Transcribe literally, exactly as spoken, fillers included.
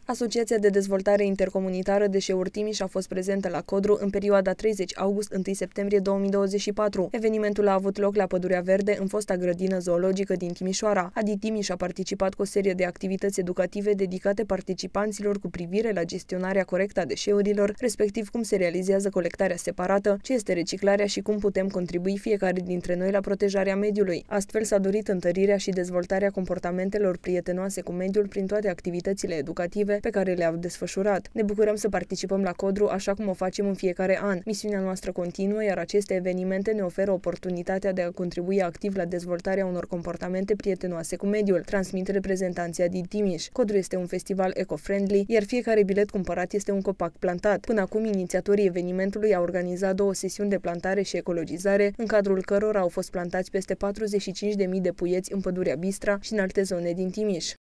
Asociația de Dezvoltare Intercomunitară Deșeuri Timiș a fost prezentă la Codru în perioada treizeci august - unu septembrie două mii douăzeci și patru. Evenimentul a avut loc la Pădurea Verde, în fosta grădină zoologică din Timișoara. Adi Timiș a participat cu o serie de activități educative dedicate participanților cu privire la gestionarea corectă a deșeurilor, respectiv cum se realizează colectarea separată, ce este reciclarea și cum putem contribui fiecare dintre noi la protejarea mediului. Astfel s-a dorit întărirea și dezvoltarea comportamentelor prietenoase cu mediul prin toate activitățile educative pe care le-au desfășurat. Ne bucurăm să participăm la Codru așa cum o facem în fiecare an. Misiunea noastră continuă, iar aceste evenimente ne oferă oportunitatea de a contribui activ la dezvoltarea unor comportamente prietenoase cu mediul, transmit reprezentanții din Timiș. Codru este un festival eco-friendly, iar fiecare bilet cumpărat este un copac plantat. Până acum, inițiatorii evenimentului au organizat două sesiuni de plantare și ecologizare, în cadrul cărora au fost plantați peste patruzeci și cinci de mii de puieți în pădurea Bistra și în alte zone din Timiș.